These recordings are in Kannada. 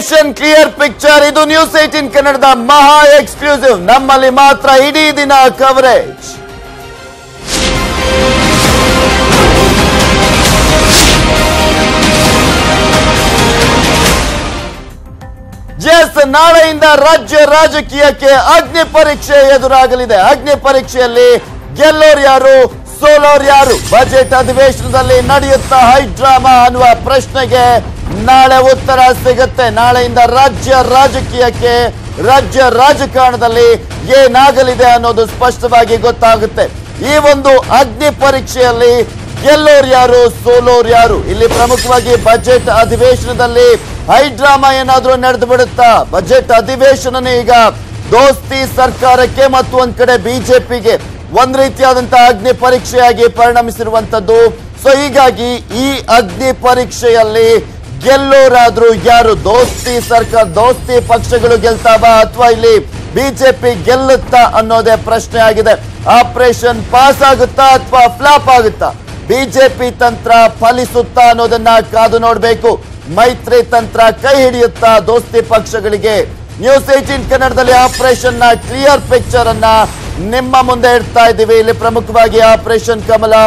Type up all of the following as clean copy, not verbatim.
ಆಪರೇಷನ್ ಕ್ಲಿಯರ್ ಪಿಕ್ಚರ್ ಇದು ನ್ಯೂಸ್ 18 ಕನ್ನಡದ ಮಹಾ ಎಕ್ಸ್ಕ್ಲೂಸಿವ್. ನಮ್ಮಲ್ಲಿ ಮಾತ್ರ ಇಡೀ ದಿನ ಕವರೇಜ್. ಎಸ್, ನಾಳೆಯಿಂದ ರಾಜ್ಯ ರಾಜಕೀಯಕ್ಕೆ ಅಗ್ನಿ ಪರೀಕ್ಷೆ ಎದುರಾಗಲಿದೆ. ಅಗ್ನಿ ಪರೀಕ್ಷೆಯಲ್ಲಿ ಗೆಲ್ಲೋರು ಯಾರು, ಸೋಲೋರು ಯಾರು? ಬಜೆಟ್ ಅಧಿವೇಶನದಲ್ಲಿ ನಡೆಯುತ್ತಾ ಹೈಡ್ರಾಮಾ ಅನ್ನುವ ಪ್ರಶ್ನೆಗೆ ನಾಳೆ ಉತ್ತರ ಸಿಗುತ್ತೆ. ನಾಳೆಯಿಂದ ರಾಜ್ಯ ರಾಜಕೀಯಕ್ಕೆ, ರಾಜ್ಯ ರಾಜಕಾರಣದಲ್ಲಿ ಏನಾಗಲಿದೆ ಅನ್ನೋದು ಸ್ಪಷ್ಟವಾಗಿ ಗೊತ್ತಾಗುತ್ತೆ. ಈ ಒಂದು ಅಗ್ನಿ ಪರೀಕ್ಷೆಯಲ್ಲಿ ಗೆಲ್ಲೋರು ಯಾರು, ಸೋಲೋರು ಯಾರು? ಇಲ್ಲಿ ಪ್ರಮುಖವಾಗಿ ಬಜೆಟ್ ಅಧಿವೇಶನದಲ್ಲಿ ಹೈಡ್ರಾಮಾ ಏನಾದ್ರೂ ನಡೆದು ಬಿಡುತ್ತಾ? ಬಜೆಟ್ ಅಧಿವೇಶನನೇ ಈಗ ದೋಸ್ತಿ ಸರ್ಕಾರಕ್ಕೆ ಮತ್ತು ಒಂದ್ ಕಡೆ ಬಿಜೆಪಿಗೆ ಒಂದ್ ರೀತಿಯಾದಂತಹ ಅಗ್ನಿ ಪರೀಕ್ಷೆಯಾಗಿ ಪರಿಣಮಿಸಿರುವಂತದ್ದು. ಸೊ ಹೀಗಾಗಿ ಈ ಅಗ್ನಿ ಪರೀಕ್ಷೆಯಲ್ಲಿ ಗೆಲ್ಲೋರಾದ್ರೂ ಯಾರು? ದೋಸ್ತಿ ಸರ್ಕಾರ, ದೋಸ್ತಿ ಪಕ್ಷಗಳು ಗೆಲ್ತಾವ ಅಥವಾ ಇಲ್ಲಿ ಬಿಜೆಪಿ ಗೆಲ್ಲುತ್ತಾ ಅನ್ನೋದೇ ಪ್ರಶ್ನೆ ಆಗಿದೆ. ಆಪರೇಷನ್ ಪಾಸ್ ಆಗುತ್ತಾ ಅಥವಾ ಫ್ಲಾಪ್ ಆಗುತ್ತಾ? ಬಿಜೆಪಿ ತಂತ್ರ ಫಲಿಸುತ್ತಾ ಅನ್ನೋದನ್ನ ಕಾದು ನೋಡ್ಬೇಕು. ಮೈತ್ರಿ ತಂತ್ರ ಕೈ ಹಿಡಿಯುತ್ತಾ ದೋಸ್ತಿ ಪಕ್ಷಗಳಿಗೆ? ನ್ಯೂಸ್ 18 ಕನ್ನಡದಲ್ಲಿ ಆಪರೇಷನ್ ನ ಕ್ಲಿಯರ್ ಪಿಕ್ಚರ್ ಅನ್ನ ನಿಮ್ಮ ಮುಂದೆ ಇಡ್ತಾ ಇದ್ದೀವಿ. ಇಲ್ಲಿ ಪ್ರಮುಖವಾಗಿ ಆಪರೇಷನ್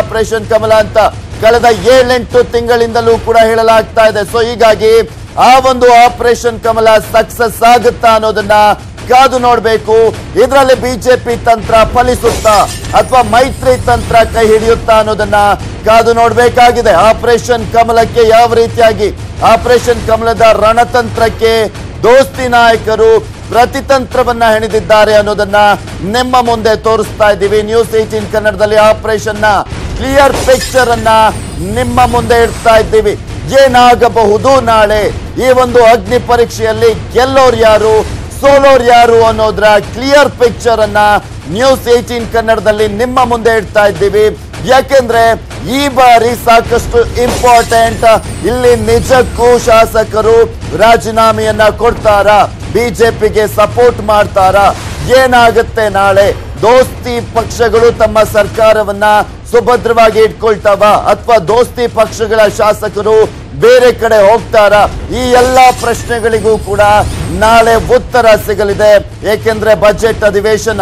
ಕಮಲ ಅಂತ ಕಳೆದ 7-8 ತಿಂಗಳಿಂದಲೂ ಕೂಡ ಹೇಳಲಾಗ್ತಾ ಇದೆ. ಸೊ ಹೀಗಾಗಿ ಆ ಒಂದು ಆಪರೇಷನ್ ಕಮಲ ಸಕ್ಸಸ್ ಆಗುತ್ತಾ ಅನ್ನೋದನ್ನ ಕಾದು ನೋಡ್ಬೇಕು. ಇದರಲ್ಲಿ ಬಿಜೆಪಿ ತಂತ್ರ ಫಲಿಸುತ್ತಾ ಅಥವಾ ಮೈತ್ರಿ ತಂತ್ರ ಕೈ ಹಿಡಿಯುತ್ತಾ ಅನ್ನೋದನ್ನ ಕಾದು ನೋಡ್ಬೇಕಾಗಿದೆ. ಆಪರೇಷನ್ ಕಮಲಕ್ಕೆ ಯಾವ ರೀತಿಯಾಗಿ, ಆಪರೇಷನ್ ಕಮಲದ ರಣತಂತ್ರಕ್ಕೆ ದೋಸ್ತಿ ನಾಯಕರು ಪ್ರತಿತಂತ್ರವನ್ನ ಹೆಣೆದಿದ್ದಾರೆ ಅನ್ನೋದನ್ನ ನಿಮ್ಮ ಮುಂದೆ ತೋರಿಸ್ತಾ ಇದ್ದೀವಿ. ನ್ಯೂಸ್ 18 ಕನ್ನಡದಲ್ಲಿ ಆಪರೇಷನ್ ನ ಕ್ಲಿಯರ್ ಪಿಕ್ಚರ್ ಅನ್ನ ನಿಮ್ಮ ಮುಂದೆ ಇಡ್ತಾ ಇದ್ದೀವಿ. ಏನಾಗಬಹುದು ನಾಳೆ ಈ ಒಂದು ಅಗ್ನಿ ಪರೀಕ್ಷೆಯಲ್ಲಿ? ಗೆಲ್ಲೋರು ಯಾರು, ಸೋಲೋರ್ ಯಾರು ಅನ್ನೋದ್ರ ಕ್ಲಿಯರ್ ಪಿಕ್ಚರ್ ಅನ್ನ ನ್ಯೂಸ್ 18 ಕನ್ನಡದಲ್ಲಿ ನಿಮ್ಮ ಮುಂದೆ ಇಡ್ತಾ ಇದ್ದೀವಿ. ಯಾಕೆಂದ್ರೆ ಈ ಬಾರಿ ಸಾಕಷ್ಟು ಇಂಪಾರ್ಟೆಂಟ್. ಇಲ್ಲಿ ನಿಜಕ್ಕೂ ಶಾಸಕರು ರಾಜೀನಾಮೆಯನ್ನ ಕೊಡ್ತಾರಾ, ಬಿಜೆಪಿಗೆ ಸಪೋರ್ಟ್ ಮಾಡ್ತಾರಾ? ಏನಾಗುತ್ತೆ ನಾಳೆ? ದೋಸ್ತಿ ಪಕ್ಷಗಳು ತಮ್ಮ ಸರ್ಕಾರವನ್ನ ಸುಭದ್ರವಾಗಿ ಇಟ್ಕೊಳ್ತಾವ ಅಥವಾ ದೋಸ್ತಿ ಪಕ್ಷಗಳ ಶಾಸಕರು ಬೇರೆ ಕಡೆ ಹೋಗ್ತಾರಾ? ಈ ಎಲ್ಲಾ ಪ್ರಶ್ನೆಗಳಿಗೂ ಕೂಡ ನಾಳೆ ಉತ್ತರ ಸಿಗಲಿದೆ. ಏಕೆಂದ್ರೆ ಬಜೆಟ್ ಅಧಿವೇಶನ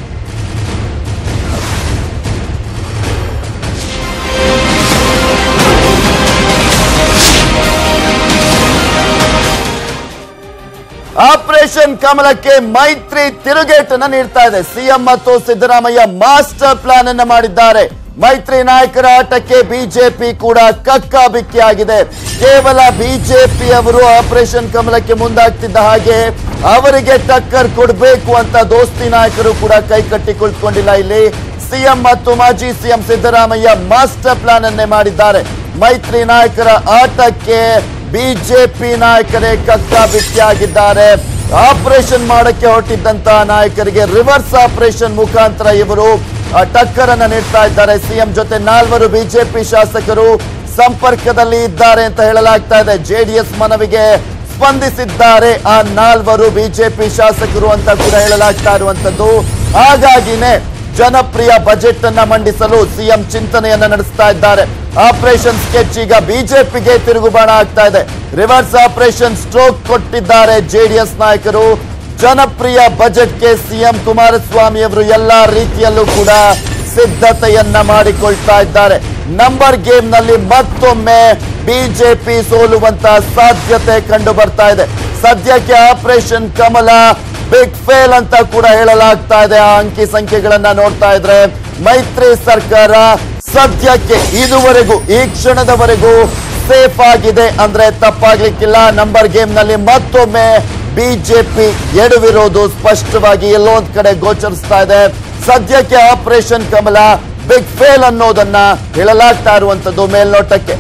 ಆಪರೇಷನ್ ಕಮಲಕ್ಕೆ ಮೈತ್ರಿ ತಿರುಗೇಟನ್ನ ನೀಡ್ತಾ ಇದೆ. ಸಿಎಂ ಮತ್ತು ಸಿದ್ದರಾಮಯ್ಯ ಮಾಸ್ಟರ್ ಪ್ಲಾನ್ ಅನ್ನ ಮಾಡಿದ್ದಾರೆ. ಮೈತ್ರಿ ನಾಯಕರ ಆಟಕ್ಕೆ ಬಿಜೆಪಿ ಕೂಡ ಕಕ್ಕಾಬಿಕ್ಕಿಯಾಗಿದೆ. ಕೇವಲ ಬಿಜೆಪಿ ಅವರು ಆಪರೇಷನ್ ಕಮಲಕ್ಕೆ ಮುಂದಾಗ್ತಿದ್ದ ಹಾಗೆ ಅವರಿಗೆ ಟಕ್ಕರ್ ಕೊಡಬೇಕು ಅಂತ ದೋಸ್ತಿ ನಾಯಕರು ಕೂಡ ಕೈ ಕಟ್ಟಿ ಕುಳಿತುಕೊಂಡಿಲ್ಲ. ಇಲ್ಲಿ ಸಿಎಂ ಮತ್ತು ಮಾಜಿ ಸಿಎಂ ಸಿದ್ದರಾಮಯ್ಯ ಮಾಸ್ಟರ್ ಪ್ಲಾನ್ ಅನ್ನೇ ಮಾಡಿದ್ದಾರೆ. ಮೈತ್ರಿ ನಾಯಕರ ಆಟಕ್ಕೆ ಬಿಜೆಪಿ ನಾಯಕರೇ ಕಕ್ಕಾಬಿಕ್ಕಿಯಾಗಿದ್ದಾರೆ. ಆಪರೇಷನ್ ಮಾಡಕ್ಕೆ ಹೊರಟಿದ್ದಂತಹ ನಾಯಕರಿಗೆ ರಿವರ್ಸ್ ಆಪರೇಷನ್ ಮುಖಾಂತರ ಇವರು ಟಕ್ಕರ್ ಅನ್ನ ನೀಡ್ತಾ ಇದ್ದಾರೆ. ಸಿಎಂ ಜೊತೆ 4 ಬಿಜೆಪಿ ಶಾಸಕರು ಸಂಪರ್ಕದಲ್ಲಿ ಇದ್ದಾರೆ ಅಂತ ಹೇಳಲಾಗ್ತಾ ಇದೆ. ಜೆಡಿಎಸ್ ಮನವಿಗೆ ಸ್ಪಂದಿಸಿದ್ದಾರೆ ಆ 4 ಬಿಜೆಪಿ ಶಾಸಕರು ಅಂತ ಕೂಡ ಹೇಳಲಾಗ್ತಾ ಇರುವಂತದ್ದು. ಹಾಗಾಗಿನೇ ಜನಪ್ರಿಯ ಬಜೆಟ್ ಅನ್ನ ಮಂಡಿಸಲು ಸಿಎಂ ಚಿಂತನೆಯನ್ನ ನಡೆಸ್ತಾ ಇದ್ದಾರೆ. ಆಪರೇಷನ್ ಸ್ಕೆಚ್ ಈಗ ಬಿಜೆಪಿಗೆ ತಿರುಗುಬಾಣ ಆಗ್ತಾ ಇದೆ. ರಿವರ್ಸ್ ಆಪರೇಷನ್ ಸ್ಟ್ರೋಕ್ ಕೊಟ್ಟಿದ್ದಾರೆ ಜೆಡಿಎಸ್ ನಾಯಕರು. ಜನಪ್ರಿಯ ಬಜೆಟ್ಗೆ ಸಿಎಂ ಕುಮಾರಸ್ವಾಮಿ ಅವರು ಎಲ್ಲಾ ರೀತಿಯಲ್ಲೂ ಕೂಡ ಸಿದ್ಧತೆಯನ್ನ ಮಾಡಿಕೊಳ್ತಾ ಇದ್ದಾರೆ. ನಂಬರ್ ಗೇಮ್ ನಲ್ಲಿ ಮತ್ತೊಮ್ಮೆ ಬಿಜೆಪಿ ಸೋಲುವಂತ ಸಾಧ್ಯತೆ ಕಂಡು ಬರ್ತಾ ಇದೆ. ಸದ್ಯಕ್ಕೆ ಆಪರೇಷನ್ ಕಮಲ ಬಿಗ್ ಫೇಲ್ ಅಂತ ಕೂಡ ಹೇಳಲಾಗ್ತಾ ಇದೆ. ಆ ಅಂಕಿ ಸಂಖ್ಯೆಗಳನ್ನ ನೋಡ್ತಾ ಇದ್ರೆ ಮೈತ್ರಿ ಸರ್ಕಾರ ಸದ್ಯಕ್ಕೆ ಇದುವರೆಗೂ, ಈ ಕ್ಷಣದವರೆಗೂ ಸೇಫ್ ಆಗಿದೆ ಅಂದ್ರೆ ತಪ್ಪಾಗ್ಲಿಕ್ಕಿಲ್ಲ. ನಂಬರ್ ಗೇಮ್ ನಲ್ಲಿ ಮತ್ತೊಮ್ಮೆ ಬಿಜೆಪಿ ಎಡವಿರೋದು ಸ್ಪಷ್ಟವಾಗಿ ಎಲ್ಲೋ ಒಂದ್ ಕಡೆ ಗೋಚರಿಸ್ತಾ ಇದೆ. ಸದ್ಯಕ್ಕೆ ಆಪರೇಷನ್ ಕಮಲ ಬಿಗ್ ಫೇಲ್ ಅನ್ನೋದನ್ನ ಹೇಳಲಾಗ್ತಾ ಇರುವಂತದ್ದು ಮೇಲ್ನೋಟಕ್ಕೆ.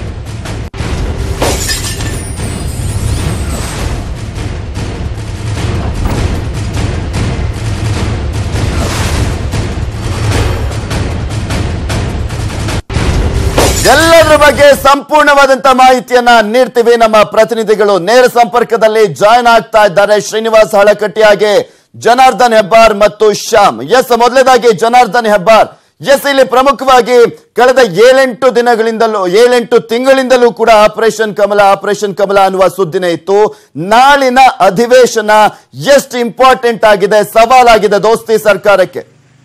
ಎಲ್ಲದರ ಬಗ್ಗೆ ಸಂಪೂರ್ಣವಾದಂತಹ ಮಾಹಿತಿಯನ್ನ ನೀಡ್ತೀವಿ. ನಮ್ಮ ಪ್ರತಿನಿಧಿಗಳು ನೇರ ಸಂಪರ್ಕದಲ್ಲಿ ಜಾಯ್ನ್ ಆಗ್ತಾ ಇದ್ದಾರೆ. ಶ್ರೀನಿವಾಸ್ ಹಳಕಟ್ಟಿ ಹಾಗೆ ಜನಾರ್ದನ್ ಹೆಬ್ಬಾರ್ ಮತ್ತು ಶ್ಯಾಮ್. ಎಸ್, ಮೊದಲನೇದಾಗಿ ಜನಾರ್ದನ್ ಹೆಬ್ಬಾರ್, ಎಸ್, ಇಲ್ಲಿ ಪ್ರಮುಖವಾಗಿ ಕಳೆದ 7-8 ದಿನಗಳಿಂದಲೂ 7-8 ತಿಂಗಳಿಂದಲೂ ಕೂಡ ಆಪರೇಷನ್ ಕಮಲ ಅನ್ನುವ ಸುದ್ದಿನೇ ಇತ್ತು. ನಾಳಿನ ಅಧಿವೇಶನ ಎಷ್ಟು ಇಂಪಾರ್ಟೆಂಟ್ ಆಗಿದೆ, ಸವಾಲಾಗಿದೆ ದೋಸ್ತಿ ಸರ್ಕಾರಕ್ಕೆ?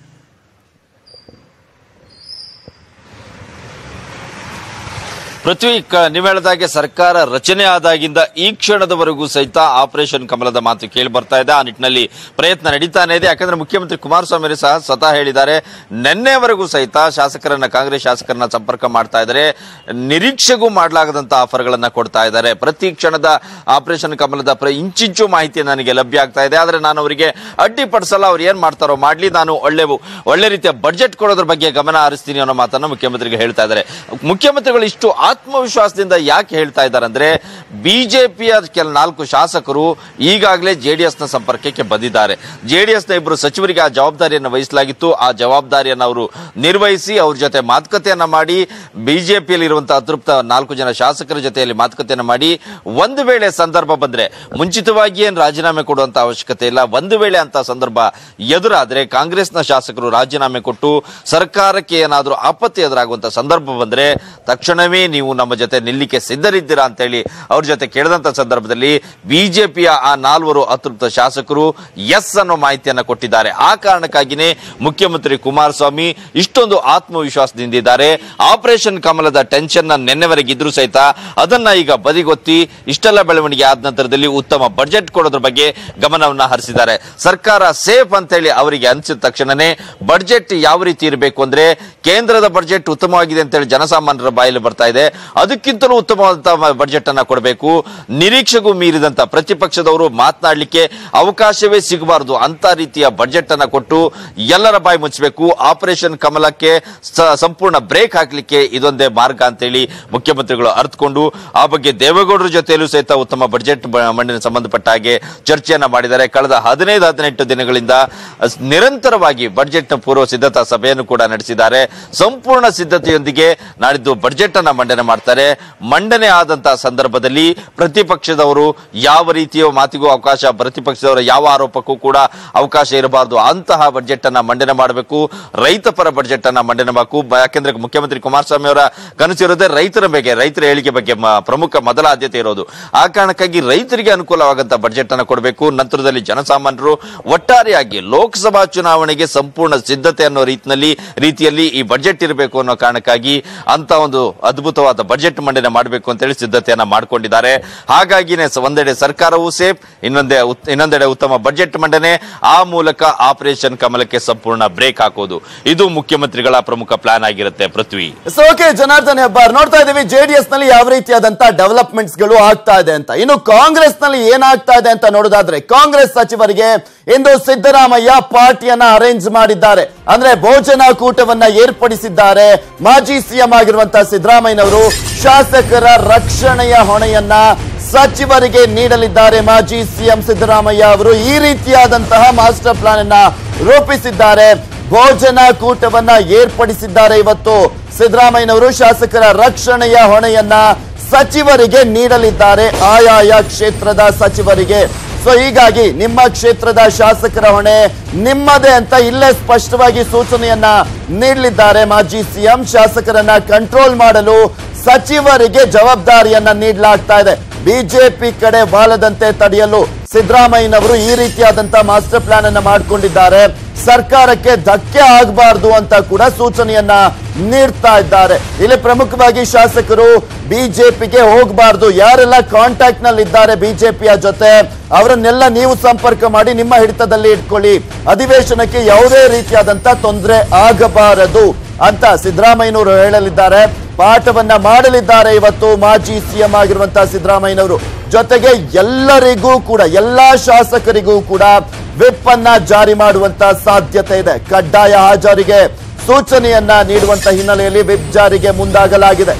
ಪೃಥ್ವಿ, ನೀವು ಹೇಳಿದಾಗೆ ಸರ್ಕಾರ ರಚನೆ ಆದಾಗಿಂದ ಈ ಕ್ಷಣದವರೆಗೂ ಸಹಿತ ಆಪರೇಷನ್ ಕಮಲದ ಮಾತು ಕೇಳಿ ಬರ್ತಾ ಇದೆ. ಆ ನಿಟ್ಟಿನಲ್ಲಿ ಪ್ರಯತ್ನ ನಡೀತಾನೆ ಇದೆ. ಯಾಕಂದ್ರೆ ಮುಖ್ಯಮಂತ್ರಿ ಕುಮಾರಸ್ವಾಮಿ ಸಹ ಸ್ವತಃ ಹೇಳಿದ್ದಾರೆ, ನಿನ್ನೆವರೆಗೂ ಸಹಿತ ಕಾಂಗ್ರೆಸ್ ಶಾಸಕರನ್ನ ಸಂಪರ್ಕ ಮಾಡ್ತಾ ಇದ್ದಾರೆ, ನಿರೀಕ್ಷೆಗೂ ಮಾಡಲಾಗದಂತ ಆಫರ್ಗಳನ್ನ ಕೊಡ್ತಾ ಇದ್ದಾರೆ. ಪ್ರತಿ ಕ್ಷಣದ ಆಪರೇಷನ್ ಕಮಲದ ಇಂಚಿಂಚು ಮಾಹಿತಿ ನನಗೆ ಲಭ್ಯ ಆಗ್ತಾ ಇದೆ. ಆದ್ರೆ ನಾನು ಅವರಿಗೆ ಅಡ್ಡಿಪಡಿಸಲ್ಲ, ಅವ್ರು ಏನ್ ಮಾಡ್ತಾರೋ ಮಾಡ್ಲಿ, ನಾನು ಒಳ್ಳೆ ರೀತಿಯ ಬಜೆಟ್ ಕೊಡೋದ್ರ ಬಗ್ಗೆ ಗಮನ ಹರಿಸ್ತೀನಿ ಅನ್ನೋ ಮಾತನ್ನು ಮುಖ್ಯಮಂತ್ರಿಗೆ ಹೇಳ್ತಾ ಇದ್ದಾರೆ. ಮುಖ್ಯಮಂತ್ರಿಗಳು ಇಷ್ಟು ಆತ್ಮವಿಶ್ವಾಸದಿಂದ ಯಾಕೆ ಹೇಳ್ತಾ ಇದ್ದಾರೆ ಅಂದ್ರೆ, ಬಿಜೆಪಿಯ 4 ಶಾಸಕರು ಈಗಾಗಲೇ ಜೆಡಿಎಸ್ ನ ಸಂಪರ್ಕಕ್ಕೆ ಬಂದಿದ್ದಾರೆ. ಜೆಡಿಎಸ್ ನ 2 ಸಚಿವರಿಗೆ ಆ ಜವಾಬ್ದಾರಿಯನ್ನು ವಹಿಸಲಾಗಿತ್ತು. ಆ ಜವಾಬ್ದಾರಿಯನ್ನು ಅವರು ನಿರ್ವಹಿಸಿ ಅವ್ರ ಜೊತೆ ಮಾತುಕತೆಯನ್ನ ಮಾಡಿ, ಬಿಜೆಪಿಯಲ್ಲಿ ಇರುವಂತಹ ಅತೃಪ್ತ 4 ಜನ ಶಾಸಕರ ಜೊತೆಯಲ್ಲಿ ಮಾತುಕತೆಯನ್ನ ಮಾಡಿ, ಒಂದು ವೇಳೆ ಸಂದರ್ಭ ಬಂದ್ರೆ ಮುಂಚಿತವಾಗಿ ಏನು ರಾಜೀನಾಮೆ ಕೊಡುವಂತ ಅವಶ್ಯಕತೆ ಇಲ್ಲ. ಒಂದು ವೇಳೆ ಅಂತ ಸಂದರ್ಭ ಎದುರಾದ್ರೆ ಕಾಂಗ್ರೆಸ್ನ ಶಾಸಕರು ರಾಜೀನಾಮೆ ಕೊಟ್ಟು ಸರ್ಕಾರಕ್ಕೆ ಏನಾದರೂ ಆಪತ್ತು ಎದುರಾಗುವಂತ ಸಂದರ್ಭ ಬಂದ್ರೆ ತಕ್ಷಣವೇ ನೀವು ನಮ್ಮ ಜೊತೆ ನಿಲ್ಲಿಕ್ಕೆ ಸಿದ್ಧರಿದ್ದೀರಾ ಅಂತ ಹೇಳಿ ಅವ್ರ ಜೊತೆ ಕೇಳಿದಂತ ಸಂದರ್ಭದಲ್ಲಿ ಬಿಜೆಪಿಯ ಆ 4 ಅತೃಪ್ತ ಶಾಸಕರು ಎಸ್ ಅನ್ನೋ ಮಾಹಿತಿಯನ್ನ ಕೊಟ್ಟಿದ್ದಾರೆ. ಆ ಕಾರಣಕ್ಕಾಗಿನೇ ಮುಖ್ಯಮಂತ್ರಿ ಕುಮಾರಸ್ವಾಮಿ ಇಷ್ಟೊಂದು ಆತ್ಮವಿಶ್ವಾಸದಿಂದಿದ್ದಾರೆ. ಆಪರೇಷನ್ ಕಮಲದ ಟೆನ್ಷನ್ ನಿನ್ನೆವರೆಗೆ ಇದ್ರೂ ಸಹಿತ ಅದನ್ನ ಈಗ ಬದಿಗೊತ್ತಿ ಇಷ್ಟೆಲ್ಲ ಬೆಳವಣಿಗೆ ಆದ ನಂತರದಲ್ಲಿ ಉತ್ತಮ ಬಜೆಟ್ ಕೊಡೋದ್ರ ಬಗ್ಗೆ ಗಮನವನ್ನ ಹರಿಸಿದ್ದಾರೆ. ಸರ್ಕಾರ ಸೇಫ್ ಅಂತ ಹೇಳಿ ಅವರಿಗೆ ಅನಿಸಿದ ತಕ್ಷಣನೇ ಬಜೆಟ್ ಯಾವ ರೀತಿ ಇರಬೇಕು ಅಂದ್ರೆ, ಕೇಂದ್ರದ ಬಜೆಟ್ ಉತ್ತಮವಾಗಿದೆ ಅಂತ ಹೇಳಿ ಜನಸಾಮಾನ್ಯರ ಬಾಯಲ್ಲಿ ಬರ್ತಾ ಇದೆ, ಅದಕ್ಕಿಂತಲೂ ಉತ್ತಮವಾದಂತಹ ಬಜೆಟ್ ಅನ್ನ ಕೊಡಬೇಕು. ನಿರೀಕ್ಷೆಗೂ ಮೀರಿದಂತ ಪ್ರತಿಪಕ್ಷದವರು ಮಾತನಾಡಲಿಕ್ಕೆ ಅವಕಾಶವೇ ಸಿಗಬಾರದು ಅಂತ ರೀತಿಯ ಬಜೆಟ್ ಅನ್ನ ಕೊಟ್ಟು ಎಲ್ಲರ ಬಾಯಿ ಮುಚ್ಚಬೇಕು. ಆಪರೇಷನ್ ಕಮಲಕ್ಕೆ ಸಂಪೂರ್ಣ ಬ್ರೇಕ್ ಹಾಕ್ಲಿಕ್ಕೆ ಇದೊಂದೇ ಮಾರ್ಗ ಅಂತ ಹೇಳಿ ಮುಖ್ಯಮಂತ್ರಿಗಳು ಅರ್ಥಕೊಂಡು ಆ ಬಗ್ಗೆ ದೇವೇಗೌಡರ ಜೊತೆಯಲ್ಲೂ ಸಹಿತ ಉತ್ತಮ ಬಜೆಟ್ ಮಂಡನೆ ಸಂಬಂಧಪಟ್ಟ ಹಾಗೆ ಚರ್ಚೆಯನ್ನ ಮಾಡಿದ್ದಾರೆ. ಕಳೆದ 15-18 ದಿನಗಳಿಂದ ನಿರಂತರವಾಗಿ ಬಜೆಟ್ ಪೂರ್ವ ಸಿದ್ಧತಾ ಸಭೆಯನ್ನು ಕೂಡ ನಡೆಸಿದ್ದಾರೆ. ಸಂಪೂರ್ಣ ಸಿದ್ಧತೆಯೊಂದಿಗೆ ನಾಡಿದ್ದು ಬಜೆಟ್ ಅನ್ನ ಮಂಡನೆ ಮಾಡ್ತಾರೆ. ಮಂಡನೆ ಆದಂತಹ ಸಂದರ್ಭದಲ್ಲಿ ಪ್ರತಿಪಕ್ಷದವರು ಯಾವ ರೀತಿಯ ಮಾತಿಗೂ ಅವಕಾಶ, ಪ್ರತಿಪಕ್ಷದವರ ಯಾವ ಆರೋಪಕ್ಕೂ ಕೂಡ ಅವಕಾಶ ಇರಬಾರದು. ಅಂತಹ ಬಜೆಟ್ ಅನ್ನ ಮಂಡನೆ ಮಾಡಬೇಕು. ರೈತ ಪರ ಬಜೆಟ್ ಅನ್ನ ಮಂಡನೆ ಮಾಡಬೇಕು. ಯಾಕೆಂದ್ರೆ ಮುಖ್ಯಮಂತ್ರಿ ಕುಮಾರಸ್ವಾಮಿ ಅವರ ಕನಸಿರೋದೇ ರೈತರ ಏಳಿಗೆ ಬಗ್ಗೆ ಪ್ರಮುಖ ಮೊದಲ ಆದ್ಯತೆ ಇರೋದು. ಆ ಕಾರಣಕ್ಕಾಗಿ ರೈತರಿಗೆ ಅನುಕೂಲವಾದಂತಹ ಬಜೆಟ್ ಅನ್ನು ಕೊಡಬೇಕು. ನಂತರದಲ್ಲಿ ಜನಸಾಮಾನ್ಯರು ಒಟ್ಟಾರೆಯಾಗಿ ಲೋಕಸಭಾ ಚುನಾವಣೆಗೆ ಸಂಪೂರ್ಣ ಸಿದ್ಧತೆ ಅನ್ನೋ ರೀತಿಯಲ್ಲಿ ಈ ಬಜೆಟ್ ಇರಬೇಕು ಅನ್ನೋ ಕಾರಣಕ್ಕಾಗಿ ಅಂತ ಒಂದು ಅದ್ಭುತವಾದ ಬಜೆಟ್ ಮಂಡನೆ ಮಾಡಬೇಕು ಅಂತ ಹೇಳಿ ಸಿದ್ಧತೆಯನ್ನ ಮಾಡಿಕೊಂಡಿದ್ದಾರೆ. ಹಾಗಾಗಿನೇ ಒಂದೆಡೆ ಸರ್ಕಾರವೂ ಸೇಫ್, ಇನ್ನೊಂದೆಡೆ ಉತ್ತಮ ಬಜೆಟ್ ಮಂಡನೆ, ಆ ಮೂಲಕ ಆಪರೇಷನ್ ಕಮಲಕ್ಕೆ ಸಂಪೂರ್ಣ ಬ್ರೇಕ್ ಹಾಕೋದು, ಇದು ಮುಖ್ಯಮಂತ್ರಿಗಳ ಪ್ರಮುಖ ಪ್ಲಾನ್ ಆಗಿರುತ್ತೆ. ಪೃಥ್ವಿ, ಓಕೆ ಜನಾರ್ದನ್ ಹೆಬ್ಬಾರ್, ನೋಡ್ತಾ ಇದ್ದೀವಿ ಜೆಡಿಎಸ್ ನಲ್ಲಿ ಯಾವ ರೀತಿಯಾದಂತಹ ಡೆವಲಪ್ಮೆಂಟ್ಸ್ ಗಳು ಆಗ್ತಾ ಇದೆ ಅಂತ. ಇನ್ನು ಕಾಂಗ್ರೆಸ್ ನಲ್ಲಿ ಏನಾಗ್ತಾ ಇದೆ ಅಂತ ನೋಡೋದಾದ್ರೆ, ಕಾಂಗ್ರೆಸ್ ಸಚಿವರಿಗೆ ಇಂದು ಸಿದ್ದರಾಮಯ್ಯ ಪಾರ್ಟಿಯನ್ನ ಅರೇಂಜ್ ಮಾಡಿದ್ದಾರೆ. ಅಂದ್ರೆ ಭೋಜನ ಕೂಟವನ್ನ ಏರ್ಪಡಿಸಿದ್ದಾರೆ. ಮಾಜಿ ಸಿಎಂ ಆಗಿರುವಂತಹ ಸಿದ್ದರಾಮಯ್ಯನವರು ಶಾಸಕರ ರಕ್ಷಣೆಯ ಹೊಣೆಯನ್ನ ಸಚಿವರಿಗೆ ನೀಡಲಿದ್ದಾರೆ. ಮಾಜಿ ಸಿಎಂ ಸಿದ್ದರಾಮಯ್ಯ ಅವರು ಈ ರೀತಿಯಾದಂತಹ ಮಾಸ್ಟರ್ ಪ್ಲಾನ್ ಅನ್ನ ರೂಪಿಸಿದ್ದಾರೆ. ಭೋಜನ ಕೂಟವನ್ನ ಏರ್ಪಡಿಸಿದ್ದಾರೆ. ಇವತ್ತು ಸಿದ್ದರಾಮಯ್ಯನವರು ಶಾಸಕರ ರಕ್ಷಣೆಯ ಹೊಣೆಯನ್ನ ಸಚಿವರಿಗೆ ನೀಡಲಿದ್ದಾರೆ, ಆಯಾಯ ಕ್ಷೇತ್ರದ ಸಚಿವರಿಗೆ. ಸೊ ಹೀಗಾಗಿ ನಿಮ್ಮ ಕ್ಷೇತ್ರದ ಶಾಸಕರ ಹೊಣೆ ನಿಮ್ಮದೇ ಅಂತ ಇಲ್ಲೇ ಸ್ಪಷ್ಟವಾಗಿ ಸೂಚನೆಯನ್ನ ನೀಡಲಿದ್ದಾರೆ ಮಾಜಿ ಸಿಎಂ. ಶಾಸಕರನ್ನ ಕಂಟ್ರೋಲ್ ಮಾಡಲು ಸಚಿವರಿಗೆ ಜವಾಬ್ದಾರಿಯನ್ನ ನೀಡಲಾಗ್ತಾ ಇದೆ. ಬಿಜೆಪಿ ಕಡೆ ವಾಲದಂತೆ ತಡೆಯಲು ಸಿದ್ದರಾಮಯ್ಯನವರು ಈ ರೀತಿಯಾದಂತಹ ಮಾಸ್ಟರ್ ಪ್ಲಾನ್ ಅನ್ನ ಮಾಡಿಕೊಂಡಿದ್ದಾರೆ. ಸರ್ಕಾರಕ್ಕೆ ಧಕ್ಕೆ ಆಗಬಾರದು ಅಂತ ಕೂಡ ಸೂಚನೆಯನ್ನ ನೀಡ್ತಾ ಇದ್ದಾರೆ. ಇಲ್ಲಿ ಪ್ರಮುಖವಾಗಿ ಶಾಸಕರು ಬಿಜೆಪಿಗೆ ಹೋಗಬಾರದು, ಯಾರೆಲ್ಲ ಕಾಂಟ್ಯಾಕ್ಟ್ ನಲ್ಲಿ ಇದ್ದಾರೆ ಬಿಜೆಪಿಯ ಜೊತೆ ಅವರನ್ನೆಲ್ಲ ನೀವು ಸಂಪರ್ಕ ಮಾಡಿ ನಿಮ್ಮ ಹಿಡಿತದಲ್ಲಿ ಇಟ್ಕೊಳ್ಳಿ, ಅಧಿವೇಶನಕ್ಕೆ ಯಾವುದೇ ರೀತಿಯಾದಂತಹ ತೊಂದರೆ ಆಗಬಾರದು ಅಂತ ಸಿದ್ದರಾಮಯ್ಯನವರು ಹೇಳಲಿದ್ದಾರೆ. ಪಾಠವನ್ನ ಮಾಡಲಿದ್ದಾರೆ ಇವತ್ತು ಮಾಜಿ ಸಿಎಂ ಆಗಿರುವಂತಹ ಸಿದ್ದರಾಮಯ್ಯನವರು. ಜೊತೆಗೆ ಎಲ್ಲರಿಗೂ ಕೂಡ, ಎಲ್ಲಾ ಶಾಸಕರಿಗೂ ಕೂಡ ವಿಪ್ ಅನ್ನ ಜಾರಿ ಮಾಡುವಂತ ಸಾಧ್ಯತೆ ಇದೆ. ಕಡ್ಡಾಯ ಹಾಜರಿಗೆ ಸೂಚನೆಯನ್ನ ನೀಡುವಂತ ಹಿನ್ನೆಲೆಯಲ್ಲಿ ವಿಪ್ ಜಾರಿಗೆ ಮುಂದಾಗಲಾಗಿದೆ.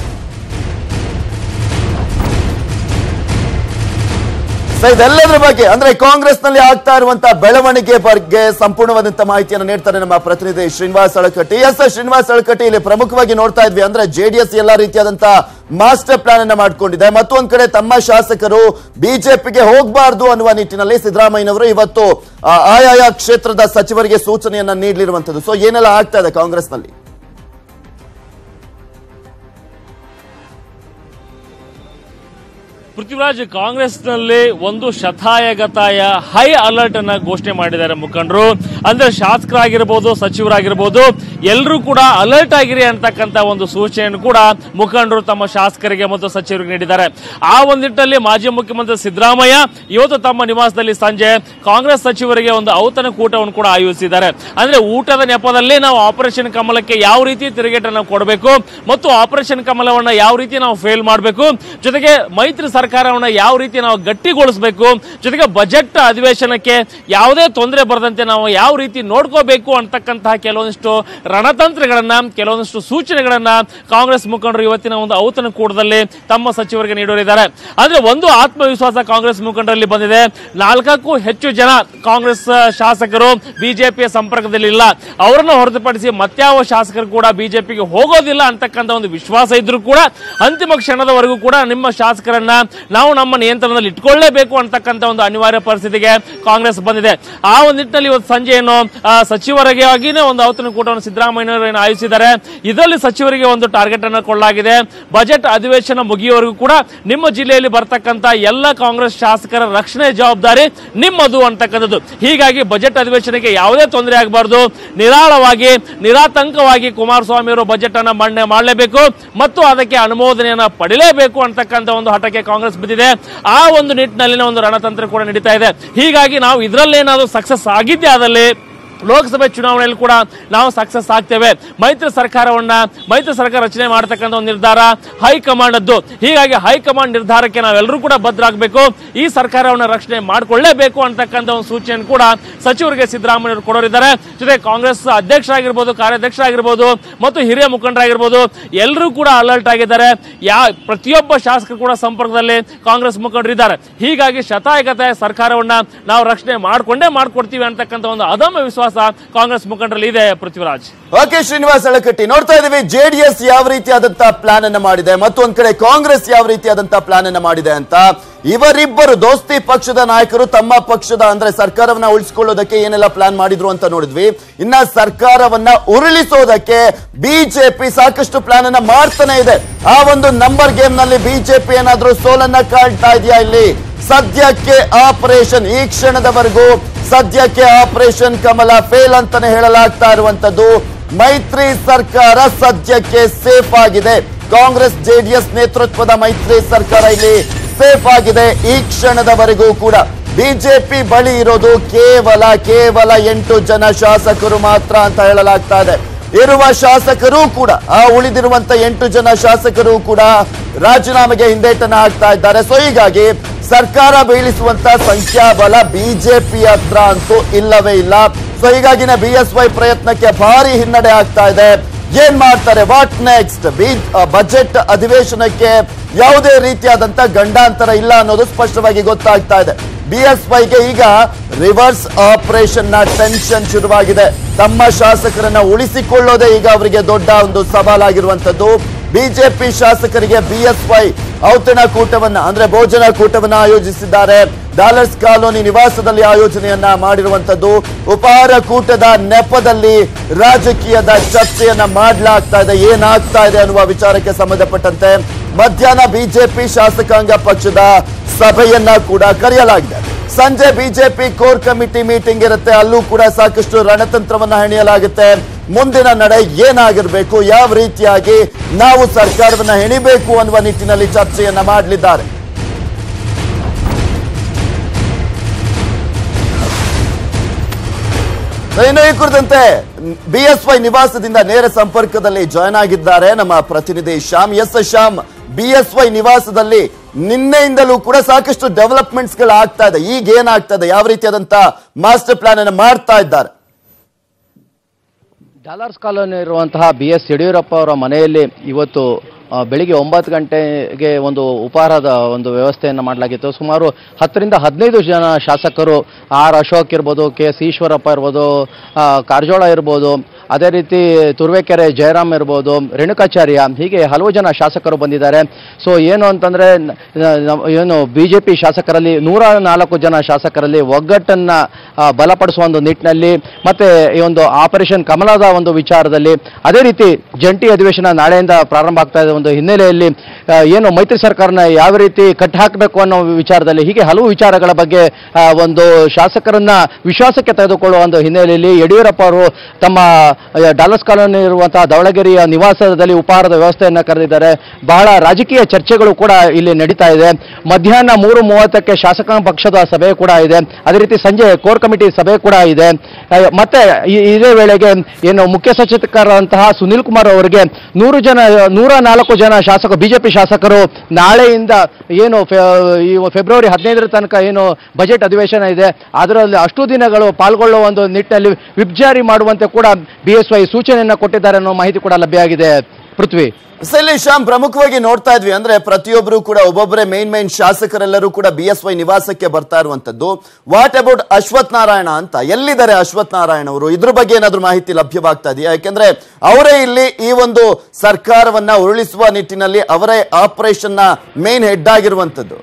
ಇದೆಲ್ಲದರ ಬಗ್ಗೆ ಅಂದ್ರೆ ಕಾಂಗ್ರೆಸ್ ನಲ್ಲಿ ಆಗ್ತಾ ಇರುವಂತಹ ಬೆಳವಣಿಗೆ ಬಗ್ಗೆ ಸಂಪೂರ್ಣವಾದಂತಹ ಮಾಹಿತಿಯನ್ನು ನೀಡ್ತಾರೆ ನಮ್ಮ ಪ್ರತಿನಿಧಿ ಶ್ರೀನಿವಾಸ್ ಅಳಕಟ್ಟಿ. ಶ್ರೀನಿವಾಸ್ ಅಳಕಟ್ಟಿ, ಇಲ್ಲಿ ಪ್ರಮುಖವಾಗಿ ನೋಡ್ತಾ ಇದ್ವಿ ಅಂದ್ರೆ ಜೆಡಿಎಸ್ ಎಲ್ಲಾ ರೀತಿಯಾದಂತಹ ಮಾಸ್ಟರ್ ಪ್ಲಾನ್ ಅನ್ನ ಮಾಡ್ಕೊಂಡಿದೆ. ಮತ್ತೊಂದ್ ಕಡೆ ತಮ್ಮ ಶಾಸಕರು ಬಿಜೆಪಿಗೆ ಹೋಗಬಾರದು ಅನ್ನುವ ನಿಟ್ಟಿನಲ್ಲಿ ಸಿದ್ದರಾಮಯ್ಯನವರು ಇವತ್ತು ಆಯಾಯ ಕ್ಷೇತ್ರದ ಸಚಿವರಿಗೆ ಸೂಚನೆಯನ್ನ ನೀಡಲಿರುವಂತದ್ದು. ಸೊ ಏನೆಲ್ಲ ಆಗ್ತಾ ಇದೆ ಕಾಂಗ್ರೆಸ್ ನಲ್ಲಿ? ಪೃಥ್ವಿರಾಜ್, ಕಾಂಗ್ರೆಸ್ನಲ್ಲಿ ಒಂದು ಶತಾಯಗತಾಯ ಹೈ ಅಲರ್ಟ್ ಅನ್ನ ಘೋಷಣೆ ಮಾಡಿದ್ದಾರೆ ಮುಖಂಡರು. ಅಂದ್ರೆ ಶಾಸಕರಾಗಿರ್ಬೋದು, ಸಚಿವರಾಗಿರ್ಬೋದು, ಎಲ್ಲರೂ ಕೂಡ ಅಲರ್ಟ್ ಆಗಿರಿ ಅಂತಕ್ಕಂಥ ಒಂದು ಸೂಚನೆಯನ್ನು ಕೂಡ ಮುಖಂಡರು ತಮ್ಮ ಶಾಸಕರಿಗೆ ಮತ್ತು ಸಚಿವರಿಗೆ ನೀಡಿದ್ದಾರೆ. ಆ ಒಂದು ನಿಟ್ಟಿನಲ್ಲಿ ಮಾಜಿ ಮುಖ್ಯಮಂತ್ರಿ ಸಿದ್ದರಾಮಯ್ಯ ಇವತ್ತು ತಮ್ಮ ನಿವಾಸದಲ್ಲಿ ಸಂಜೆ ಕಾಂಗ್ರೆಸ್ ಸಚಿವರಿಗೆ ಒಂದು ಔತಣಕೂಟವನ್ನು ಕೂಡ ಆಯೋಜಿಸಿದ್ದಾರೆ. ಅಂದ್ರೆ ಊಟದ ನೆಪದಲ್ಲಿ ನಾವು ಆಪರೇಷನ್ ಕಮಲಕ್ಕೆ ಯಾವ ರೀತಿ ತಿರುಗೇಟನ್ನು ಕೊಡಬೇಕು ಮತ್ತು ಆಪರೇಷನ್ ಕಮಲವನ್ನ ಯಾವ ರೀತಿ ನಾವು ಫೇಲ್ ಮಾಡಬೇಕು, ಜೊತೆಗೆ ಮೈತ್ರಿ ಸರ್ಕಾರವನ್ನ ಯಾವ ರೀತಿ ನಾವು ಗಟ್ಟಿಗೊಳಿಸಬೇಕು, ಜೊತೆಗೆ ಬಜೆಟ್ ಅಧಿವೇಶನಕ್ಕೆ ಯಾವುದೇ ತೊಂದರೆ ಬರದಂತೆ ನಾವು ಯಾವ ರೀತಿ ನೋಡ್ಕೋಬೇಕು ಅಂತಕ್ಕಂತಹ ಕೆಲವೊಂದಿಷ್ಟು ರಣತಂತ್ರಗಳನ್ನ, ಕೆಲವೊಂದಿಷ್ಟು ಸೂಚನೆಗಳನ್ನ ಕಾಂಗ್ರೆಸ್ ಮುಖಂಡರು ಇವತ್ತಿನ ಒಂದು ಔತಣಕೂಟದಲ್ಲಿ ತಮ್ಮ ಸಚಿವರಿಗೆ ನೀಡಲಿದ್ದಾರೆ. ಅಂದ್ರೆ ಒಂದು ಆತ್ಮವಿಶ್ವಾಸ ಕಾಂಗ್ರೆಸ್ ಮುಖಂಡರಲ್ಲಿ ಬಂದಿದೆ. 4ಕ್ಕೂ ಹೆಚ್ಚು ಜನ ಕಾಂಗ್ರೆಸ್ ಶಾಸಕರು ಬಿಜೆಪಿಯ ಸಂಪರ್ಕದಲ್ಲಿ ಇಲ್ಲ. ಅವರನ್ನು ಹೊರತುಪಡಿಸಿ ಮತ್ಯಾವ ಶಾಸಕರು ಕೂಡ ಬಿಜೆಪಿಗೆ ಹೋಗೋದಿಲ್ಲ ಅಂತಕ್ಕಂಥ ಒಂದು ವಿಶ್ವಾಸ ಇದ್ರೂ ಕೂಡ ಅಂತಿಮ ಕ್ಷಣದವರೆಗೂ ಕೂಡ ನಿಮ್ಮ ಶಾಸಕರನ್ನ ನಾವು ನಮ್ಮ ನಿಯಂತ್ರಣದಲ್ಲಿ ಇಟ್ಕೊಳ್ಳೇಬೇಕು ಅಂತಕ್ಕಂಥ ಒಂದು ಅನಿವಾರ್ಯ ಪರಿಸ್ಥಿತಿಗೆ ಕಾಂಗ್ರೆಸ್ ಬಂದಿದೆ. ಆ ಒಂದು ನಿಟ್ಟಿನಲ್ಲಿ ಇವತ್ತು ಸಂಜೆಯನ್ನು ಸಚಿವರಿಗಾಗಿನೇ ಒಂದು ಔತಣಕೂಟವನ್ನು ಸಿದ್ದರಾಮಯ್ಯ ಆಯೋಜಿಸಿದ್ದಾರೆ. ಇದರಲ್ಲಿ ಸಚಿವರಿಗೆ ಒಂದು ಟಾರ್ಗೆಟ್ ಅನ್ನು ಕೊಡಲಾಗಿದೆ. ಬಜೆಟ್ ಅಧಿವೇಶನ ಮುಗಿಯುವವರೆಗೂ ಕೂಡ ನಿಮ್ಮ ಜಿಲ್ಲೆಯಲ್ಲಿ ಬರ್ತಕ್ಕಂಥ ಎಲ್ಲ ಕಾಂಗ್ರೆಸ್ ಶಾಸಕರ ರಕ್ಷಣೆ ಜವಾಬ್ದಾರಿ ನಿಮ್ಮದು ಅಂತಕ್ಕಂಥದ್ದು. ಹೀಗಾಗಿ ಬಜೆಟ್ ಅಧಿವೇಶನಕ್ಕೆ ಯಾವುದೇ ತೊಂದರೆ ಆಗಬಾರದು, ನಿರಾಳವಾಗಿ ನಿರಾತಂಕವಾಗಿ ಕುಮಾರಸ್ವಾಮಿ ಅವರು ಬಜೆಟ್ ಅನ್ನು ಮಂಡನೆ ಮಾಡಲೇಬೇಕು ಮತ್ತು ಅದಕ್ಕೆ ಅನುಮೋದನೆಯನ್ನ ಪಡೆಯಲೇಬೇಕು ಅಂತಕ್ಕಂಥ ಒಂದು ಹಠಕ್ಕೆ ಕಾಂಗ್ರೆಸ್ ಬಿದ್ದಿದೆ. ಆ ಒಂದು ನಿಟ್ಟಿನಲ್ಲಿನ ಒಂದು ರಣತಂತ್ರ ಕೂಡ ನಡೀತಾ ಇದೆ. ಹೀಗಾಗಿ ನಾವು ಇದರಲ್ಲೇನಾದರೂ ಸಕ್ಸಸ್ ಆಗಿದ್ದೇ ಆದಲ್ಲಿ ಲೋಕಸಭೆ ಚುನಾವಣೆಯಲ್ಲಿ ಕೂಡ ನಾವು ಸಕ್ಸಸ್ ಆಗ್ತೇವೆ. ಮೈತ್ರಿ ಸರ್ಕಾರ ರಚನೆ ಮಾಡತಕ್ಕಂಥ ಒಂದು ನಿರ್ಧಾರ ಹೈಕಮಾಂಡ್ ಅದ್ದು. ಹೀಗಾಗಿ ಹೈಕಮಾಂಡ್ ನಿರ್ಧಾರಕ್ಕೆ ನಾವೆಲ್ಲರೂ ಕೂಡ ಬದ್ಧರಾಗಬೇಕು, ಈ ಸರ್ಕಾರವನ್ನು ರಕ್ಷಣೆ ಮಾಡಿಕೊಳ್ಳೇಬೇಕು ಅಂತಕ್ಕಂಥ ಒಂದು ಸೂಚನೆ ಕೂಡ ಸಚಿವರಿಗೆ ಸಿದ್ದರಾಮಯ್ಯ ಅವರು ಕೊಡೋರಿದ್ದಾರೆ. ಜೊತೆ ಕಾಂಗ್ರೆಸ್ ಅಧ್ಯಕ್ಷರಾಗಿರ್ಬೋದು, ಕಾರ್ಯಾಧ್ಯಕ್ಷರಾಗಿರ್ಬೋದು ಮತ್ತು ಹಿರಿಯ ಮುಖಂಡರಾಗಿರ್ಬೋದು ಎಲ್ಲರೂ ಕೂಡ ಅಲರ್ಟ್ ಆಗಿದ್ದಾರೆ. ಪ್ರತಿಯೊಬ್ಬ ಶಾಸಕರು ಕೂಡ ಸಂಪರ್ಕದಲ್ಲಿ ಕಾಂಗ್ರೆಸ್ ಮುಖಂಡರು ಇದ್ದಾರೆ. ಹೀಗಾಗಿ ಶತಾಯಗತಾಯ ಸರ್ಕಾರವನ್ನ ನಾವು ರಕ್ಷಣೆ ಮಾಡ್ಕೊಡ್ತೀವಿ ಅಂತಕ್ಕಂಥ ಒಂದು ಅದಮ್ಯ ವಿಶ್ವಾಸ ಕಾಂಗ್ರೆಸ್ ಮುಖಂಡರಲ್ಲಿ ಇದೆ. ಪೃಥ್ವಿರಾಜ್. ಓಕೆ, ಶ್ರೀನಿವಾಸ್ ಅಳಕಟ್ಟಿ, ನೋಡ್ತಾ ಇದೀವಿ ಜೆಡಿಎಸ್ ಯಾವ ರೀತಿಯಾದಂತಹ ಪ್ಲಾನ್ ಅನ್ನ ಮಾಡಿದೆ, ಮತ್ತೊಂದ್ ಕಡೆ ಕಾಂಗ್ರೆಸ್ ಯಾವ ರೀತಿಯಾದಂತಹ ಪ್ಲಾನ್ ಅನ್ನ ಮಾಡಿದೆ ಅಂತ. ಇವರಿಬ್ಬರು ದೋಸ್ತಿ ಪಕ್ಷದ ನಾಯಕರು ತಮ್ಮ ಪಕ್ಷದ ಅಂದ್ರೆ ಸರ್ಕಾರವನ್ನ ಉಳಿಸಿಕೊಳ್ಳೋದಕ್ಕೆ ಏನೆಲ್ಲ ಪ್ಲಾನ್ ಮಾಡಿದ್ರು ಅಂತ ನೋಡಿದ್ವಿ. ಇನ್ನ ಸರ್ಕಾರವನ್ನ ಉರುಳಿಸೋದಕ್ಕೆ ಬಿಜೆಪಿ ಸಾಕಷ್ಟು ಪ್ಲಾನ್ ಅನ್ನ ಮಾಡ್ತಾನೆ ಇದೆ. ಆ ಒಂದು ನಂಬರ್ ಗೇಮ್ ನಲ್ಲಿ ಬಿಜೆಪಿ ಏನಾದ್ರೂ ಸೋಲನ್ನ ಕಾಣ್ತಾ ಇದೆಯಾ? ಇಲ್ಲಿ ಸದ್ಯಕ್ಕೆ ಆಪರೇಷನ್, ಈ ಕ್ಷಣದವರೆಗೂ ಸದ್ಯಕ್ಕೆ ಆಪರೇಷನ್ ಕಮಲ ಫೇಲ್ ಅಂತಾನೆ ಹೇಳಲಾಗ್ತಾ ಇರುವಂತದ್ದು. ಮೈತ್ರಿ ಸರ್ಕಾರ ಸದ್ಯಕ್ಕೆ ಸೇಫ್ ಆಗಿದೆ. ಕಾಂಗ್ರೆಸ್ ಜೆಡಿಎಸ್ ನೇತೃತ್ವದ ಮೈತ್ರಿ ಸರ್ಕಾರ ಇಲ್ಲಿ ಸೇಫ್ ಆಗಿದೆ. ಈ ಕ್ಷಣದವರೆಗೂ ಕೂಡ ಬಿಜೆಪಿ ಬಳಿ ಇರೋದು ಕೇವಲ 8 ಜನ ಶಾಸಕರು ಮಾತ್ರ ಅಂತ ಹೇಳಲಾಗ್ತಾ ಇದೆ. ಇರುವ ಶಾಸಕರು ಕೂಡ, ಆ ಉಳಿದಿರುವಂತ 8 ಜನ ಶಾಸಕರು ಕೂಡ ರಾಜೀನಾಮೆಗೆ ಹಿಂದೇಟನ್ನ ಹಾಕ್ತಾ ಇದ್ದಾರೆ. ಸೊ ಹೀಗಾಗಿ ಸರ್ಕಾರ ಬೀಳಿಸುವಂತ ಸಂಖ್ಯಾಬಲ ಬಿಜೆಪಿ ಹತ್ರ ಅಂತೂ ಇಲ್ಲವೇ ಇಲ್ಲ. ಸೊ ಹೀಗಾಗಿನ ಬಿಎಸ್ವೈ ಪ್ರಯತ್ನಕ್ಕೆ ಭಾರಿ ಹಿನ್ನಡೆ ಆಗ್ತಾ ಇದೆ. ಏನ್ ಮಾಡ್ತಾರೆ, ವಾಟ್ ನೆಕ್ಸ್ಟ್? ಬಜೆಟ್ ಅಧಿವೇಶನಕ್ಕೆ ಯಾವುದೇ ರೀತಿಯಾದಂತ ಗಂಡಾಂತರ ಇಲ್ಲ ಅನ್ನೋದು ಸ್ಪಷ್ಟವಾಗಿ ಗೊತ್ತಾಗ್ತಾ ಇದೆ. ಬಿಎಸ್ವೈಗೆ ಈಗ ರಿವರ್ಸ್ ಆಪರೇಷನ್ ನ ಟೆನ್ಷನ್ ಶುರುವಾಗಿದೆ. ತಮ್ಮ ಶಾಸಕರನ್ನ ಉಳಿಸಿಕೊಳ್ಳೋದೇ ಈಗ ಅವರಿಗೆ ದೊಡ್ಡ ಒಂದು ಸವಾಲಾಗಿರುವಂತದ್ದು. ಬಿಜೆಪಿ ಶಾಸಕರಿಗೆ ಬಿಎಸ್ವೈ ಔತಣಕೂಟವನ್ನ ಅಂದ್ರೆ ಭೋಜನ ಕೂಟವನ್ನ ಆಯೋಜಿಸಿದ್ದಾರೆ. ಡಾಲರ್ಸ್ ಕಾಲೋನಿ ನಿವಾಸದಲ್ಲಿ ಆಯೋಜನೆಯನ್ನ ಮಾಡಿರುವಂತದ್ದು. ಉಪಹಾರ ಕೂಟದ ನೆಪದಲ್ಲಿ ರಾಜಕೀಯದ ಚರ್ಚೆಯನ್ನ ಮಾಡಲಾಗ್ತಾ ಇದೆ. ಏನಾಗ್ತಾ ಇದೆ ಅನ್ನುವ ವಿಚಾರಕ್ಕೆ ಸಂಬಂಧಪಟ್ಟಂತೆ ಮಧ್ಯಾಹ್ನ ಬಿಜೆಪಿ ಶಾಸಕಾಂಗ ಪಕ್ಷದ ಸಭೆಯನ್ನ ಕೂಡ ಕರೆಯಲಾಗಿದೆ. ಸಂಜೆ ಬಿಜೆಪಿ ಕೋರ್ ಕಮಿಟಿ ಮೀಟಿಂಗ್ ಇರುತ್ತೆ. ಅಲ್ಲೂ ಕೂಡ ಸಾಕಷ್ಟು ರಣತಂತ್ರವನ್ನ ಹೆಣೆಯಲಾಗುತ್ತೆ. ಮುಂದಿನ ನಡೆ ಏನಾಗಿರ್ಬೇಕು, ಯಾವ ರೀತಿಯಾಗಿ ನಾವು ಸರ್ಕಾರವನ್ನ ಹೆಣಿಬೇಕು ಅನ್ನುವ ನಿಟ್ಟಿನಲ್ಲಿ ಚರ್ಚೆಯನ್ನ ಮಾಡಲಿದ್ದಾರೆ. ಇನ್ನು ಈ ಕುರಿತಂತೆ ಬಿಎಸ್ವೈ ನಿವಾಸದಿಂದ ನೇರ ಸಂಪರ್ಕದಲ್ಲಿ ಜಾಯ್ನ್ ಆಗಿದ್ದಾರೆ ನಮ್ಮ ಪ್ರತಿನಿಧಿ ಶ್ಯಾಮ್. ಶ್ಯಾಮ್, ಬಿಎಸ್ವೈ ನಿವಾಸದಲ್ಲಿ ನಿನ್ನೆಯಿಂದಲೂ ಕೂಡ ಸಾಕಷ್ಟು ಡೆವಲಪ್ಮೆಂಟ್ಸ್ ಗಳು ಆಗ್ತಾ ಇದೆ. ಈಗ ಏನಾಗ್ತಾ ಇದೆ, ಯಾವ ರೀತಿಯಾದಂತ ಮಾಸ್ಟರ್ ಪ್ಲಾನ್ ಅನ್ನು ಮಾಡ್ತಾ ಇದ್ದಾರೆ? ಡಾಲರ್ಸ್ ಕಾಲೋನಿ ಇರುವಂತಹ BS ಯಡಿಯೂರಪ್ಪ ಅವರ ಮನೆಯಲ್ಲಿ ಇವತ್ತು ಬೆಳಿಗ್ಗೆ 9 ಗಂಟೆಗೆ ಒಂದು ಉಪಹಾರದ ಒಂದು ವ್ಯವಸ್ಥೆಯನ್ನು ಮಾಡಲಾಗಿತ್ತು. ಸುಮಾರು 10 ರಿಂದ 15 ಜನ ಶಾಸಕರು, ಆರ್ ಅಶೋಕ್ ಇರ್ಬೋದು, KS ಈಶ್ವರಪ್ಪ ಇರ್ಬೋದು, ಕಾರಜೋಳ ಇರ್ಬೋದು, ಅದೇ ರೀತಿ ತುರುವೇಕೆರೆ ಜಯರಾಮ್ ಇರ್ಬೋದು, ರೇಣುಕಾಚಾರ್ಯ, ಹೀಗೆ ಹಲವು ಜನ ಶಾಸಕರು ಬಂದಿದ್ದಾರೆ. ಸೊ ಏನು ಅಂತಂದರೆ ಏನು BJP ಶಾಸಕರಲ್ಲಿ 104 ಜನ ಶಾಸಕರಲ್ಲಿ ಒಗ್ಗಟ್ಟನ್ನು ಬಲಪಡಿಸುವ ಒಂದು ನಿಟ್ಟಿನಲ್ಲಿ ಮತ್ತು ಈ ಒಂದು ಆಪರೇಷನ್ ಕಮಲದ ಒಂದು ವಿಚಾರದಲ್ಲಿ, ಅದೇ ರೀತಿ ಜಂಟಿ ಅಧಿವೇಶನ ನಾಳೆಯಿಂದ ಪ್ರಾರಂಭ ಆಗ್ತಾ ಇದೆ ಒಂದು ಹಿನ್ನೆಲೆಯಲ್ಲಿ ಏನು ಮೈತ್ರಿ ಸರ್ಕಾರನ ಯಾವ ರೀತಿ ಕಟ್ಟಿ ಹಾಕಬೇಕು ಅನ್ನೋ ವಿಚಾರದಲ್ಲಿ, ಹೀಗೆ ಹಲವು ವಿಚಾರಗಳ ಬಗ್ಗೆ ಒಂದು ಶಾಸಕರನ್ನ ವಿಶ್ವಾಸಕ್ಕೆ ತೆಗೆದುಕೊಳ್ಳುವ ಒಂದು ಹಿನ್ನೆಲೆಯಲ್ಲಿ ಯಡಿಯೂರಪ್ಪ ಅವರು ತಮ್ಮ ಡಾಲರ್ಸ್ ಕಾಲೋನಿ ಇರುವಂತಹ ಧವಳಗಿರಿಯ ನಿವಾಸದಲ್ಲಿ ಉಪಹಾರದ ವ್ಯವಸ್ಥೆಯನ್ನು ಕರೆದಿದ್ದಾರೆ. ಬಹಳ ರಾಜಕೀಯ ಚರ್ಚೆಗಳು ಕೂಡ ಇಲ್ಲಿ ನಡೀತಾ ಇದೆ. ಮಧ್ಯಾಹ್ನ 3:30ಕ್ಕೆ ಶಾಸಕಾಂಗ ಪಕ್ಷದ ಸಭೆ ಕೂಡ ಇದೆ. ಅದೇ ರೀತಿ ಸಂಜೆ ಕೋರ್ ಕಮಿಟಿ ಸಭೆ ಕೂಡ ಇದೆ. ಮತ್ತೆ ಇದೇ ವೇಳೆಗೆ ಏನು ಮುಖ್ಯ ಸಚೇತಕರಾದಂತಹ ಸುನಿಲ್ ಕುಮಾರ್ ಅವರಿಗೆ 104 ಜನ ಶಾಸಕರು BJP ಶಾಸಕರು ನಾಳೆಯಿಂದ ಏನು ಫೆಬ್ರವರಿ 15ರ ತನಕ ಏನು ಬಜೆಟ್ ಅಧಿವೇಶನ ಇದೆ ಅದರಲ್ಲಿ ಅಷ್ಟು ದಿನಗಳು ಪಾಲ್ಗೊಳ್ಳುವ ಒಂದು ನಿಟ್ಟಿನಲ್ಲಿ ವಿಪ್ ಜಾರಿ ಮಾಡುವಂತೆ ಕೂಡ BSY ಸೂಚನೆಯನ್ನು ಕೊಟ್ಟಿದ್ದಾರೆ ಅನ್ನೋ ಮಾಹಿತಿ ಕೂಡ ಲಭ್ಯ ಆಗಿದೆ. ಪೃಥ್ವಿ, ಇಲ್ಲಿ ಶ್ಯಾಮ್, ಪ್ರಮುಖವಾಗಿ ನೋಡ್ತಾ ಇದ್ವಿ ಅಂದ್ರೆ ಪ್ರತಿಯೊಬ್ಬರು ಕೂಡ ಒಬ್ಬೊಬ್ಬರೇ ಮೇನ್ ಶಾಸಕರೆಲ್ಲರೂ ಕೂಡ BSY ನಿವಾಸಕ್ಕೆ ಬರ್ತಾ ಇರುವಂತದ್ದು. ವಾಟ್ ಅಬೌಟ್ ಅಶ್ವಥ್ ನಾರಾಯಣ ಅಂತ, ಎಲ್ಲಿದ್ದಾರೆ ಅಶ್ವಥ್ ನಾರಾಯಣ ಅವರು? ಇದ್ರ ಬಗ್ಗೆ ಏನಾದ್ರೂ ಮಾಹಿತಿ ಲಭ್ಯವಾಗ್ತಾ ಇದೆಯಾ? ಯಾಕೆಂದ್ರೆ ಅವರೇ ಇಲ್ಲಿ ಈ ಒಂದು ಸರ್ಕಾರವನ್ನ ಉರುಳಿಸುವ ನಿಟ್ಟಿನಲ್ಲಿ ಅವರೇ ಆಪರೇಷನ್ ನ ಮೇನ್ ಹೆಡ್ ಆಗಿರುವಂತದ್ದು.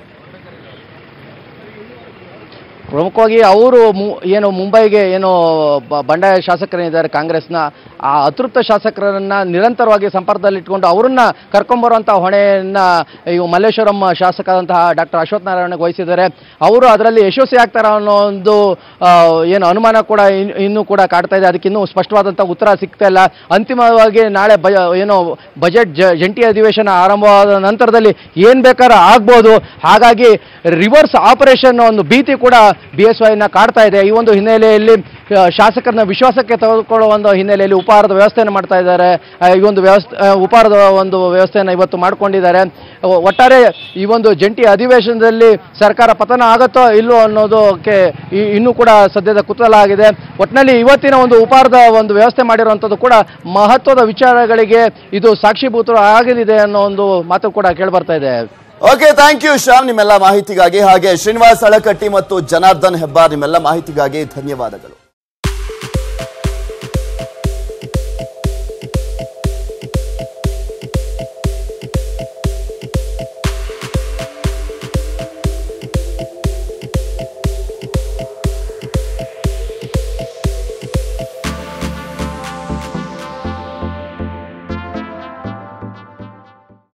ಪ್ರಮುಖವಾಗಿ ಅವರು ಏನು ಮುಂಬೈಗೆ ಏನು ಬಂಡಾಯ ಶಾಸಕರೇನಿದ್ದಾರೆ ಕಾಂಗ್ರೆಸ್ನ ಆ ಅತೃಪ್ತ ಶಾಸಕರನ್ನ ನಿರಂತರವಾಗಿ ಸಂಪರ್ಕದಲ್ಲಿಟ್ಕೊಂಡು ಅವರನ್ನ ಕರ್ಕೊಂಬರುವಂತಹ ಹೊಣೆಯನ್ನ ಇವು ಮಲ್ಲೇಶ್ವರಂ ಶಾಸಕರಾದಂತಹ ಡಾಕ್ಟರ್ ಅಶ್ವಥ್ ನಾರಾಯಣಗೆ ವಹಿಸಿದ್ದಾರೆ. ಅವರು ಅದರಲ್ಲಿ ಯಶಸ್ವಿ ಆಗ್ತಾರ ಅನ್ನೋ ಒಂದು ಏನು ಅನುಮಾನ ಕೂಡ ಇನ್ನೂ ಕೂಡ ಕಾಡ್ತಾ ಇದೆ. ಅದಕ್ಕೆ ಇನ್ನೂ ಸ್ಪಷ್ಟವಾದಂಥ ಉತ್ತರ ಸಿಗ್ತಾ ಇಲ್ಲ. ಅಂತಿಮವಾಗಿ ನಾಳೆ ಏನು ಬಜೆಟ್ ಜಂಟಿ ಅಧಿವೇಶನ ಆರಂಭವಾದ ನಂತರದಲ್ಲಿ ಏನು ಬೇಕಾದ್ರೂ ಆಗ್ಬೋದು. ಹಾಗಾಗಿ ರಿವರ್ಸ್ ಆಪರೇಷನ್ ಒಂದು ಭೀತಿ ಕೂಡ BSYನ ಕಾಡ್ತಾ ಇದೆ. ಈ ಒಂದು ಹಿನ್ನೆಲೆಯಲ್ಲಿ ಶಾಸಕರನ್ನ ವಿಶ್ವಾಸಕ್ಕೆ ತೆಗೆದುಕೊಳ್ಳುವ ಒಂದು ಹಿನ್ನೆಲೆಯಲ್ಲಿ ಉಪಹಾರದ ವ್ಯವಸ್ಥೆಯನ್ನು ಮಾಡ್ತಾ ಇದ್ದಾರೆ. ಈ ಒಂದು ಉಪಹಾರದ ಒಂದು ವ್ಯವಸ್ಥೆಯನ್ನು ಇವತ್ತು ಮಾಡಿಕೊಂಡಿದ್ದಾರೆ. ಒಟ್ಟಾರೆ ಈ ಒಂದು ಜಂಟಿ ಅಧಿವೇಶನದಲ್ಲಿ ಸರ್ಕಾರ ಪತನ ಆಗುತ್ತೋ ಇಲ್ಲೋ ಅನ್ನೋದಕ್ಕೆ ಇನ್ನೂ ಕೂಡ ಸದ್ಯದ ಕುತೂಹಲ ಆಗಿದೆ. ಒಟ್ಟಿನಲ್ಲಿ ಇವತ್ತಿನ ಒಂದು ಉಪಹಾರದ ಒಂದು ವ್ಯವಸ್ಥೆ ಮಾಡಿರುವಂಥದ್ದು ಕೂಡ ಮಹತ್ವದ ವಿಚಾರಗಳಿಗೆ ಇದು ಸಾಕ್ಷೀಭೂತ ಆಗಲಿದೆ ಅನ್ನೋ ಒಂದು ಮಾತು ಕೂಡ ಕೇಳಿಬರ್ತಾ ಇದೆ. ಓಕೆ, ಥ್ಯಾಂಕ್ ಯು ಶ್ಯಾಮ್ ನಿಮ್ಮೆಲ್ಲ ಮಾಹಿತಿಗಾಗಿ. ಹಾಗೆ ಶ್ರೀನಿವಾಸ್ ಅಳಕಟ್ಟಿ ಮತ್ತು ಜನಾರ್ದನ್ ಹೆಬ್ಬಾರ್ ನಿಮ್ಮೆಲ್ಲ ಮಾಹಿತಿಗಾಗಿ ಧನ್ಯವಾದಗಳು.